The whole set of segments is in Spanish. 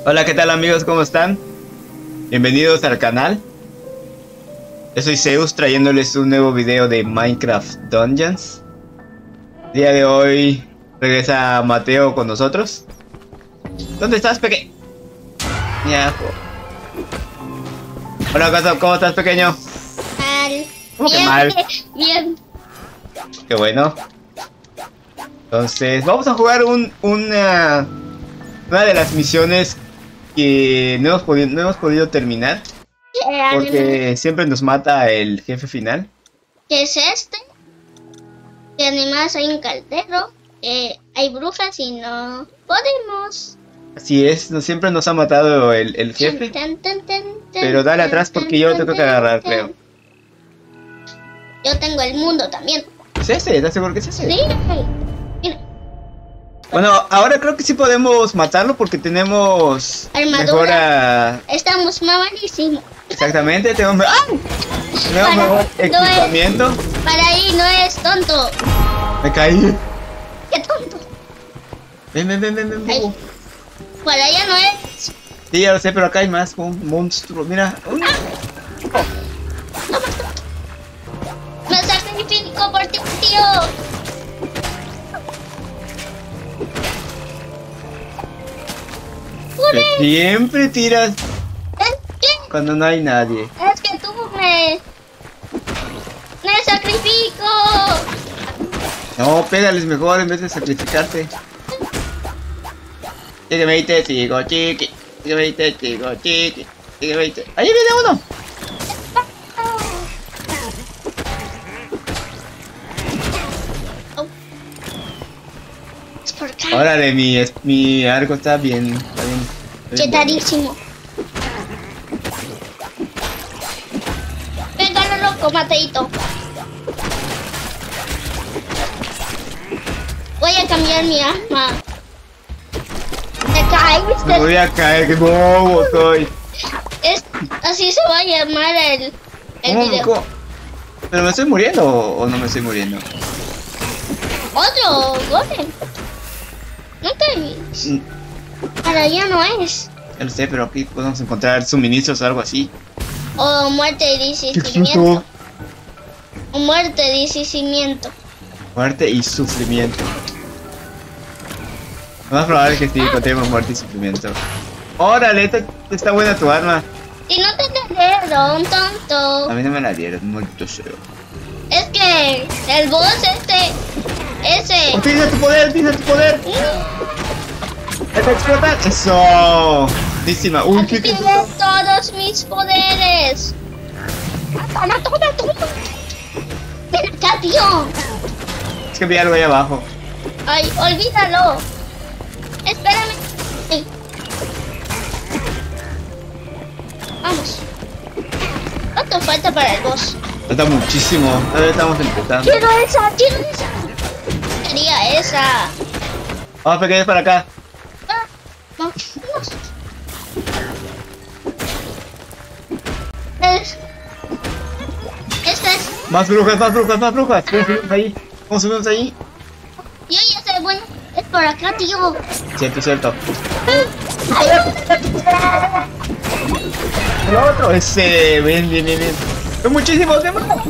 Hola, ¿qué tal amigos? ¿Cómo están? Bienvenidos al canal. Yo soy Zeus trayéndoles un nuevo video de Minecraft Dungeons. El día de hoy regresa Mateo con nosotros. ¿Dónde estás, pequeño? Hola, ¿cómo estás, pequeño? Mal. ¿Cómo que Bien, mal? bien. Qué bueno. Entonces, vamos a jugar una de las misiones que no hemos podido terminar. Porque siempre nos mata el jefe final. ¿Qué es este? Que además hay un caldero, hay brujas y no podemos. Así es, siempre nos ha matado el jefe. Pero dale atrás porque yo lo tengo que agarrar, creo. Yo tengo el mundo también. ¿Es ese? ¿Estás seguro que es ese? Sí. Mira. Bueno, ahora creo que sí podemos matarlo porque tenemos Armadura. mejora. Estamos malísimos. Exactamente, tenemos mejor equipamiento. Para ahí no es tonto. Me caí. ¿Qué tonto? Ven. Ahí. Para allá no es. Sí, ya lo sé, pero acá hay más. Un monstruo, mira. Me sacrifico por ti, tío. Que siempre tiras ¿Qué? cuando no hay nadie. Es que tú me sacrifico. No, pégales mejor en vez de sacrificarte. Sígueme y te sigo, chiqui. Sígueme y te sigo, chiqui. Sígueme y te... ¡Ahí viene uno! Es por acá. Órale, mi arco está bien. Chetadísimo. Venga, lo loco, Mateito. Voy a cambiar mi arma. ¿Te Me caíste? voy a caer, que bobo soy. Así se va a llamar el video. ¿Cómo? ¿Pero me estoy muriendo o no me estoy muriendo? Otro golem. No te vi. Para allá no es. Ya lo sé, pero aquí podemos encontrar suministros o algo así. O muerte y ¡Qué desistimiento. susto! O muerte y desistimiento. Muerte y sufrimiento. Lo más probable es que sí encontremos muerte y sufrimiento. Órale, está buena tu arma. Y no te dieron, tonto. A mí no me la dieron, muerto sea. Es que el boss ese. ¡Utiliza tu poder! ¡Utiliza tu poder! ¡Te explota! ¡Eso! Buenísima. ¡Uy, Aquí qué tienes todos mis poderes. Toma. Ven acá, tío. Es que vi algo ahí abajo. Ay, olvídalo. Espérame. Ey. Vamos. ¿Cuánto falta para el boss? Falta muchísimo. Todavía estamos empezando. Quiero esa. Quería esa. Vamos, pequeños, para acá. Vamos. Esta es. Más brujas. Subimos ahí. ¿Cómo subimos ahí? Yo ya sé, bueno, es por acá, tío. Cierto. El otro. Ese. Bien. Son muchísimos, demás.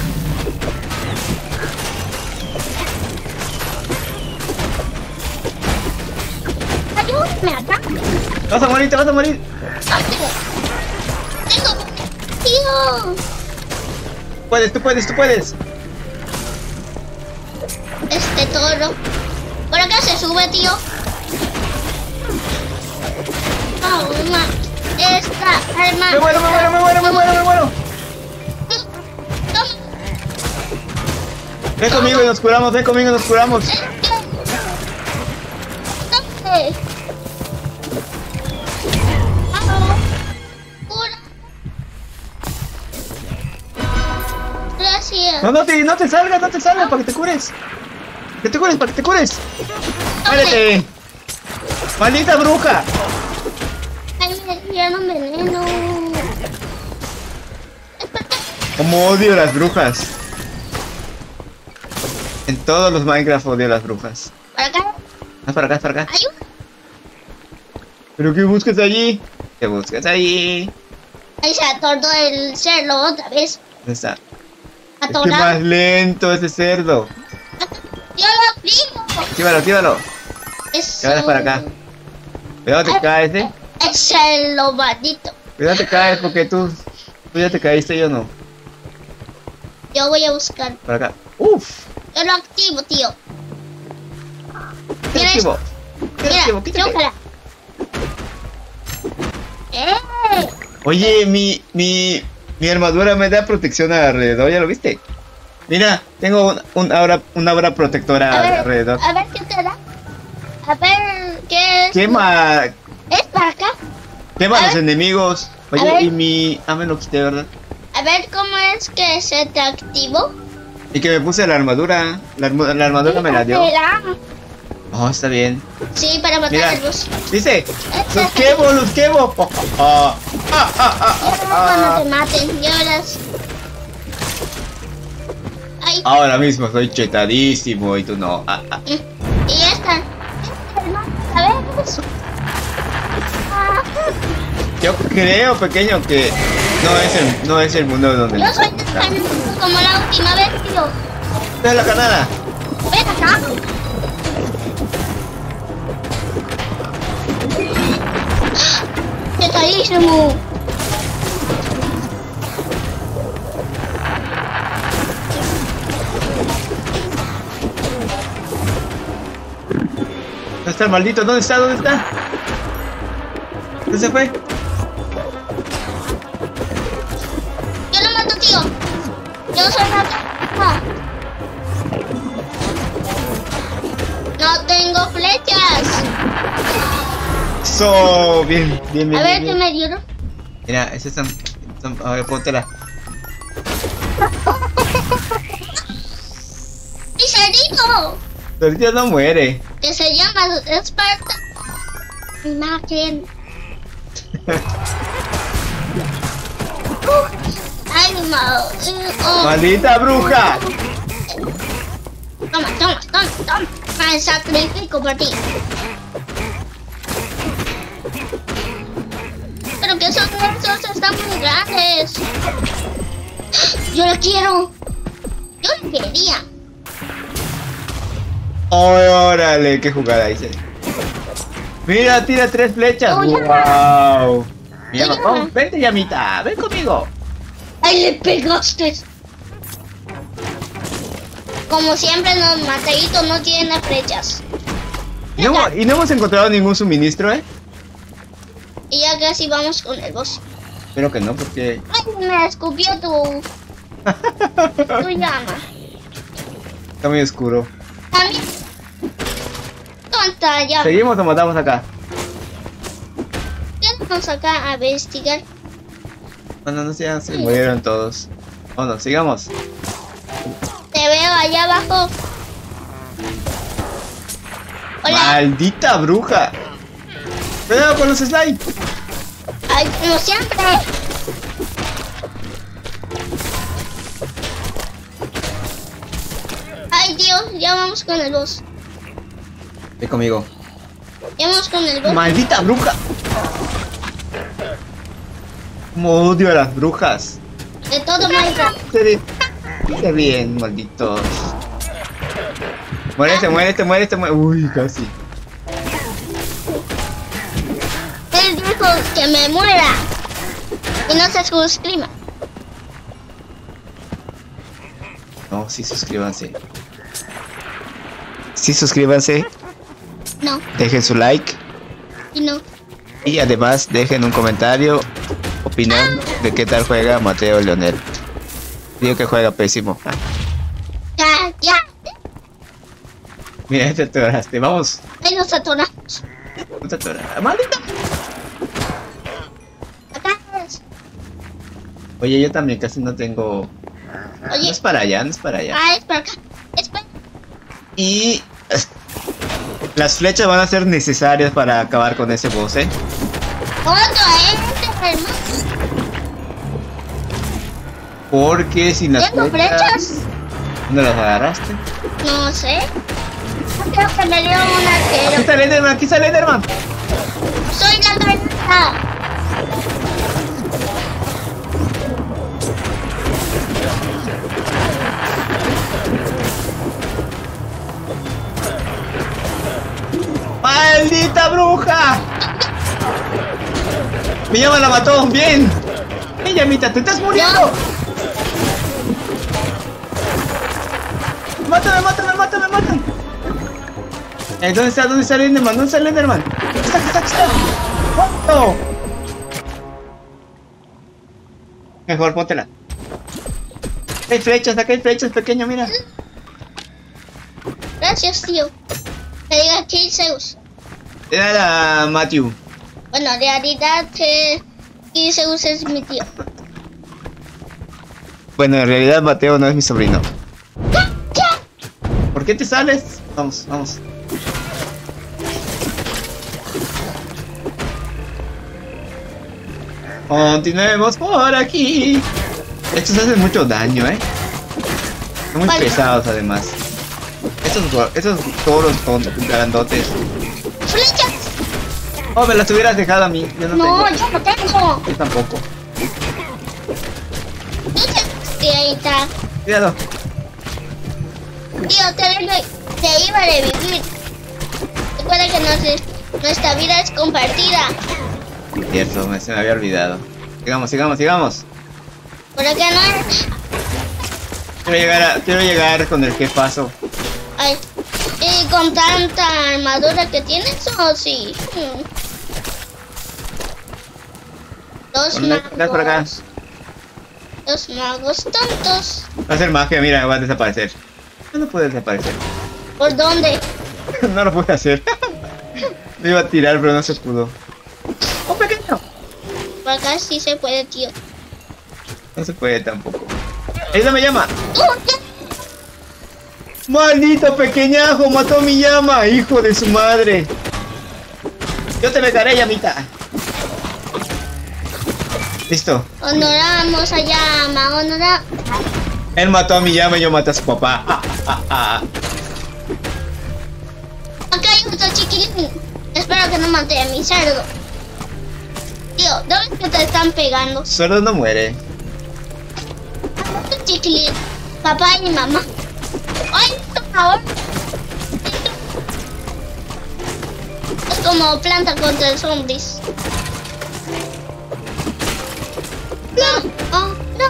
Ayúdame acá. Te vas a morir. Tengo. Tío. Tú puedes. Este toro. Por acá se sube, tío. Toma. Esta arma. Me muero. Toma. Ven conmigo y nos curamos. Toma. Cura. Gracias. No te salgas para que te cures. Para que te cures. ¡Muérete! ¡Maldita bruja! Ay, me dieron veneno. Como odio las brujas. En todos los Minecraft odio las brujas. Por acá. Para acá. Ayuda. ¿Pero qué buscas allí? ¿Qué buscas allí? Ahí se atoró el cerdo otra vez. ¿Dónde está? Es que Atorado. más lento ese cerdo. Yo lo primo. Llévalo, llévalo. Es Llévalo para acá. Cuidado te caes, Es el lobadito. Cuidado te caes porque tú ya te caíste, yo no. Yo voy a buscar. Por acá. Uf. Yo lo activo, tío. ¿Qué Mira activo? ¿Qué Mira, activo? Quítate. chócala. ¡Eh! Oye, mi armadura me da protección alrededor, ¿ya lo viste? Mira, tengo una aura protectora alrededor. A ver qué te da. A ver qué es. Quema, Es para acá. quema A a los ver. enemigos. A Oye, ver. y mi... Ah, me lo quité, ¿verdad? A ver cómo es que se te activó. Y que me puse la armadura. La armadura me la dio. Espera. Oh, está bien. Sí, para matar Mira, al boss. dice, los quemo, los quemo. Oh, Cuando te maten, ya verás. Ay, Ahora mismo soy chetadísimo y tú no. y ya está. A ver, eso. Ah, Yo creo, pequeño, que no es el mundo donde... yo soy tan como la última vez, tío. ¡Ve la canada! Ven acá. Chetadísimo. ¿Dónde está el maldito? ¿Dónde está? ¿Dónde está? ¿Dónde se fue? Yo lo mato, tío. Yo soy la... Ah. No tengo flechas. So, bien, bien, bien. A ver bien, qué bien. me dieron. Mira, esas son... A ver, póntela. ¡Mi cerdito! Pero ya no muere. Que se llama Esparta. Imagen. Animal. Oh. ¡Maldita bruja! Toma, toma, toma, toma. Me sacrifico por ti. Pero que esos están muy grandes. Yo lo quiero. Yo lo quería. ¡Órale! ¡Qué jugada hice! Mira, tira 3 flechas. Oh, ya. ¡Wow! Mira, Ya. oh, vente, llamita. Ven conmigo. ¡Ay, le pegaste! Como siempre, los Mateito no tienen flechas. Y no hemos encontrado ningún suministro, ¿eh? Y ya casi vamos con el boss. Espero que no, porque... ¡Ay, me escupió tu llama! Está muy oscuro. También. Tonta ya. ¿Seguimos o matamos acá? Vamos acá a investigar. Bueno, no sé, ya se murieron todos. Bueno, sigamos. Te veo allá abajo. Hola. ¡Maldita bruja! ¡Cuidado con los slime! Ay, como siempre. Ay, Dios, ya vamos con el boss. Ven conmigo. Ya vamos con el boss. ¡Maldita bruja! Como odio a las brujas. De todo Minecraft. Qué bien, malditos. Muérete, muérete, muérete, muérete. Uy, casi. Él dijo que me muera. Y no se suscriba. No, sí, suscríbanse. Sí, suscríbanse. No, Dejen su like. y no. Y además dejen un comentario opinando de qué tal juega Mateo Leonel. Digo que juega pésimo. Ya, ya. Mira, te atoraste. Vamos. Ahí nos atoramos. No te atoras. ¡Maldita! Acá es. Oye, yo también casi no tengo... No Oye, es para allá, no es para allá. ah, es para acá. Es para... Y... Las flechas van a ser necesarias para acabar con ese boss, ¿eh? Otro, hermano. Porque sin las ¿Tengo flechas? ¿Dónde las agarraste? No sé. Creo que me dio un Aquí arquero. está el Enderman, aquí está el Enderman. ¡Soy la granada! ¡Maldita bruja! Mi llama la mató, bien. ¡Ey, llamita, te estás muriendo! ¡Mátame, mátame, mátame, mátame! ¿Dónde está? ¿Dónde está el Enderman? ¿Dónde está el Enderman? ¡Aquí está, aquí está, aquí está! ¡Oh! Mejor, póntela. Hay flechas, acá hay flechas, pequeño, mira. Gracias, tío. Te diga aquí, Zeus. Era la Matthew. Bueno, en realidad que Zeus es mi tío. Bueno, en realidad Mateo no es mi sobrino. ¿Por qué te sales? Vamos, vamos. Continuemos por aquí. Estos hacen mucho daño, Son muy pesados además. Estos toros grandotes. ¡Flechas! Oh, me las hubieras dejado a mí. Yo no tengo. Yo no tengo. Yo tampoco. Sí, ahí está. Cuidado. Tío, te iba a revivir. Recuerda que nuestra vida es compartida. Cierto, se me había olvidado. Sigamos, sigamos, sigamos. Por acá no. Quiero llegar con el jefazo. Ay, ¿y con tanta armadura que tienes o sí? Dos Por acá. magos. Dos magos tontos. Va a hacer magia, mira, va a desaparecer. No puede desaparecer. ¿Por dónde? No lo pude hacer. Me iba a tirar, pero no se pudo. ¡Oh, pequeño! Por acá sí se puede, tío. No se puede tampoco. ¡Ella me llama! ¿Qué? ¡Maldito pequeñajo! ¡Mató a mi llama! ¡Hijo de su madre! Yo te pegaré, llamita. Listo. Honoramos a llama, Él mató a mi llama y yo maté a su papá. Acá hay otro chiquilín. Espero que no mate a mi cerdo. Tío, ¿dónde es que te están pegando? Sordo no muere. Otro chiquilín. Papá y mamá. ¡Ay, por favor! Es como planta contra zombies. No, oh, no.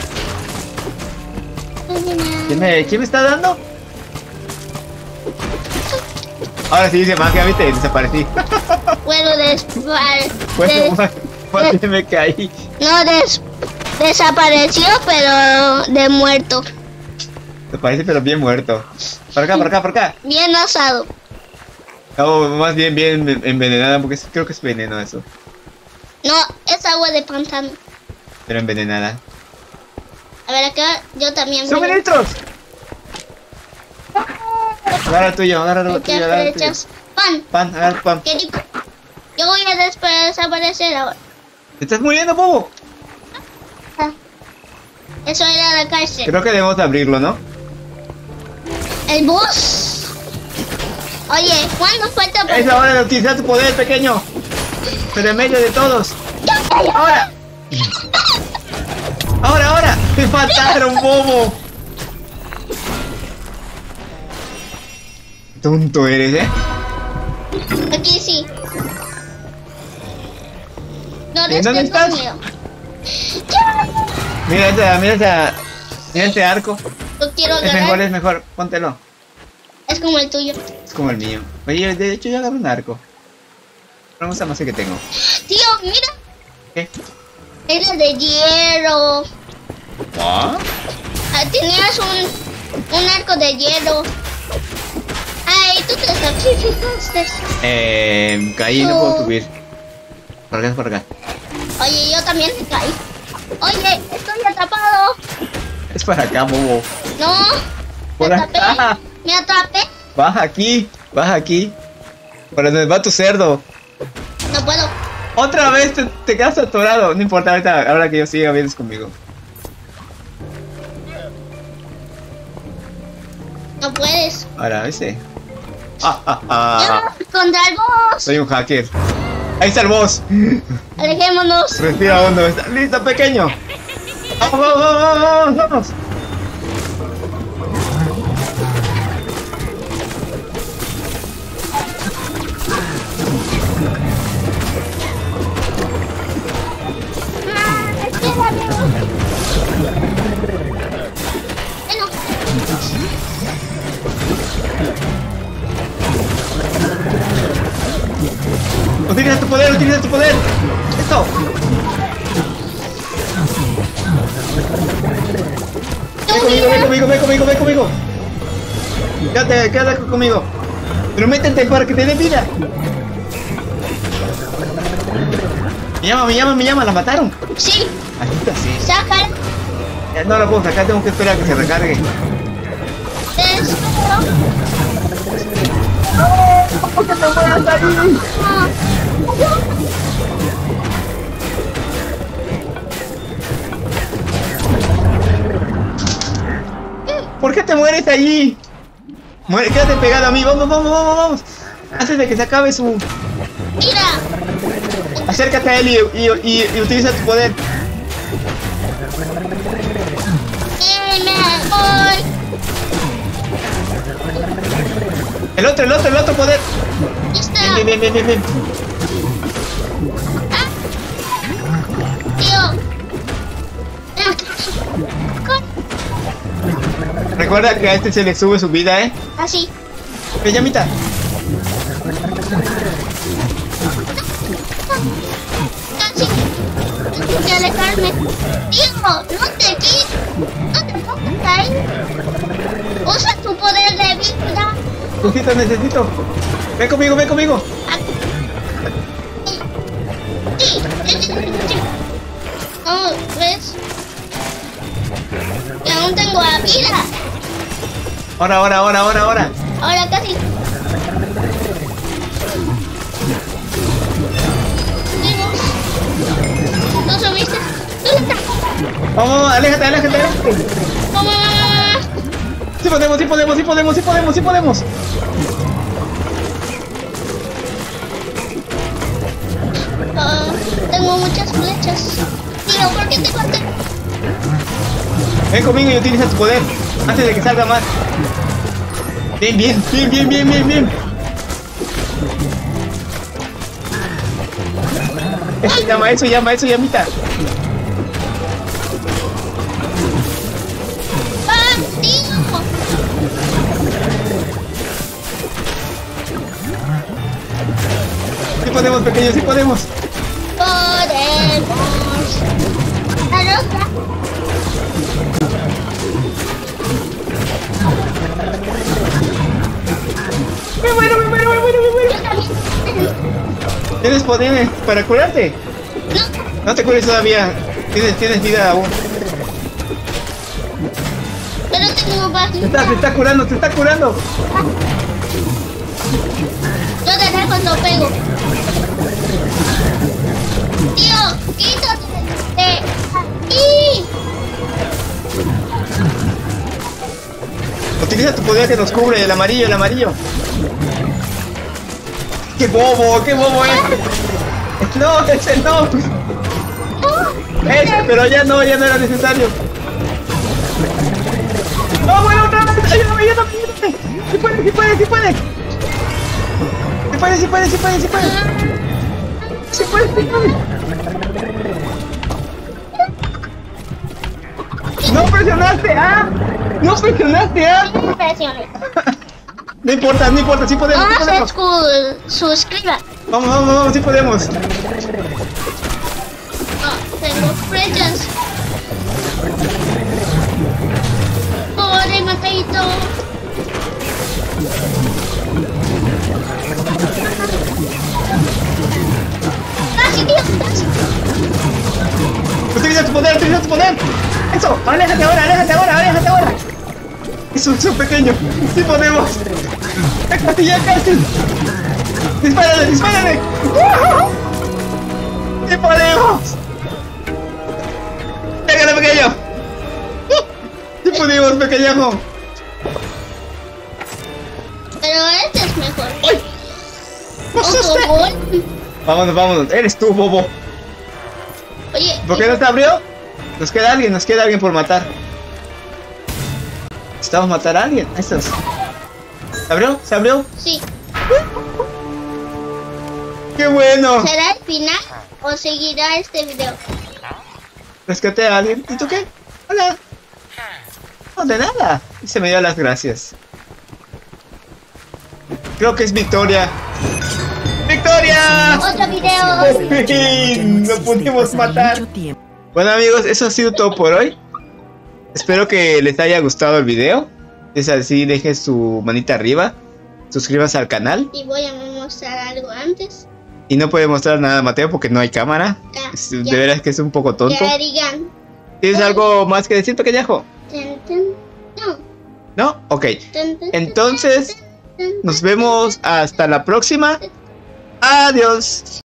¿Quién me está dando? Ahora sí dice magia, viste, desaparecí. Puedo Pues me caí. no desapareció, pero de muerto. Desaparece pero bien muerto. Por acá, por acá, por acá. Bien asado. No, más bien envenenada, porque creo que es veneno eso. No, es agua de pantano. Pero envenenada. A ver, acá yo también voy a... ¡Suministros! Agarra el tuyo, agarra el tuyo, agarra el tuyo. Flechas. Pan, Pan, agarra el pan. qué rico. Yo voy a desaparecer ahora. ¿Te estás muriendo, bobo? Ah, eso era la cárcel. Creo que debemos abrirlo, ¿no? El bus. Oye, ¿cuándo falta para... Es la hora de utilizar tu poder, pequeño. Pero en medio de todos. ¡Ahora! ¡Ahora, ahora! ¡Te faltaron, bobo! Tonto eres, Aquí sí. No, ¿En dónde estás? Mira este arco. Lo quiero Es agarrar. mejor, póntelo. Es como el tuyo. Es como el mío. Oye, de hecho yo agarro un arco. No me gusta más el que tengo. Tío, mira. ¿Qué? Era de hierro. ¿Ah? Tenías un arco de hielo. Ay, tú te sacrificaste. Caí y no puedo subir. Por acá, por acá. Oye, yo también me caí. Oye, estoy atrapado. Es para acá, bobo. No, Por me atrapé. acá. Me atrapé. Baja aquí, baja aquí. Por donde va tu cerdo. No puedo. Otra vez te quedas atorado. No importa, ahora que yo siga, vienes conmigo. No puedes. Ahora, ese. Yo contra el boss. Soy un hacker. Ahí está el boss. Alejémonos. Respira hondo. ¿Está listo, pequeño? Vamos, vamos, vamos, vamos, vamos. Utiliza tu poder, utiliza tu poder. Esto. Ven conmigo, ven conmigo, ven conmigo. Quédate conmigo. Pero métete para que te dé vida. Me llama, la mataron. Sí. Ahí está, sí. Sácala. No la puedo sacar, tengo que esperar a que se recargue. ¿Por qué te mueres ahí? ¿Por qué te mueres allí? Quédate pegado a mí, vamos, vamos, vamos, vamos. Antes de que se acabe su... Mira. Acércate a él y utiliza tu poder. Me voy. El otro poder. Listo. Bien. Tío. Recuerda que a este se le sube su vida, ¿eh? Así. Ven, llamita. Casi. Tengo que alejarme. Tío, no te quites. No te pongas ahí. Usa tu poder de vida. Necesito. Ven conmigo. Sí. Oh, ¿ves? Y aún tengo la vida. Ahora. Ahora casi. ¿No subiste? ¿Dónde está? Vamos, aléjate. Vamos. Sí podemos. Tengo muchas flechas. Tío, ¿por qué te corté? Ven conmigo y utiliza tu poder antes de que salga más. Bien. Eso llama, llamita. Tío. Sí podemos, pequeño, sí podemos. Arroja. Me muero. ¿Tienes poder para curarte? No te cures todavía. Tienes vida aún. Pero tengo bastante. Te está curando. Yo te dejo cuando pego. Tío, quítate de aquí. Utiliza tu poder que nos cubre, el amarillo. ¡Qué bobo es! No, ese no. Ese, pero ya no era necesario. ¡No, bueno, otra vez! ¡Ayúdame! ¡Sí puede! ¡No presionaste A! No me presiones. No importa, sí podemos. Vamos a suscribir. Vamos, sí podemos. Tengo flechas. Corre, Mateito. Casi, tío, casi. Utiliza tu poder. Eso, aléjate ahora. Eso, pequeño. Sí podemos. Casi. Dispárale. ¡Sí podemos! ¡Pégale, pequeño! ¡Sí pudimos, pequeñajo! Pero este es mejor. ¡Ay! ¡Me asusté! Vámonos, vámonos. Eres tú, bobo. Oye, ¿Por qué no se abrió? Nos queda alguien por matar. Necesitamos matar a alguien. Ahí estás. ¿Se abrió? ¿Se abrió? sí. ¡Qué bueno! ¿Será el final o seguirá este video? Rescaté a alguien. ¿Y tú qué? Hola. No, de nada. Y se me dio las gracias. Creo que es Victoria. ¡Victoria! Otro video. ¡Por fin! ¡Lo pudimos matar! Bueno amigos, eso ha sido todo por hoy. Espero que les haya gustado el video. Si es así, dejen su manita arriba. Suscríbanse al canal. Y voy a mostrar algo antes. Y no puede mostrar nada Mateo porque no hay cámara. Ya, De ya. veras que es un poco tonto. Ya digan. ¿Tienes algo más que decir, pequeñajo? No. ¿No? Ok. Entonces, nos vemos hasta la próxima. Adiós.